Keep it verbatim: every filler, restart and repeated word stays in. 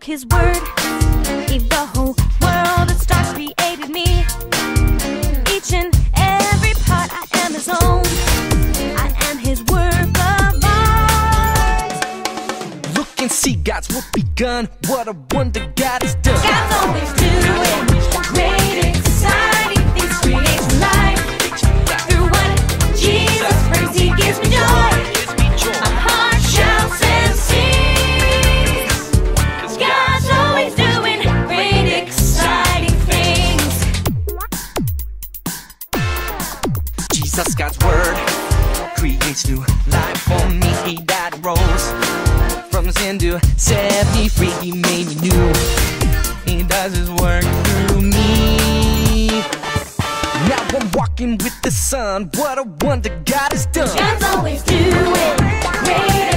spoke his word, gave the whole world a start, created me. Each and every part, I am his own. I am his work of art. Look and see God's work begun. What a wonder God has done. God's always doing great, exciting things, creates life. Through what Jesus brings, he gives me joy. My heart shouts and sings. God's always doing great, exciting things. Jesus, God's word creates new life for me. He died and rose from sin to set me free. He made me new. He does his work through me. Now I'm walking with the sun. What a wonder God has done. God's always doing great.